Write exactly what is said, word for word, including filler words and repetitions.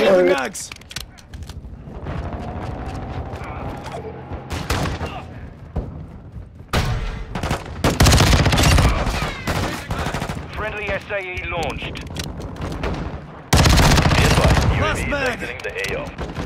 Reloading mags. Friendly S A E launched. Be advised, Last U A V is mag. exiting the A O.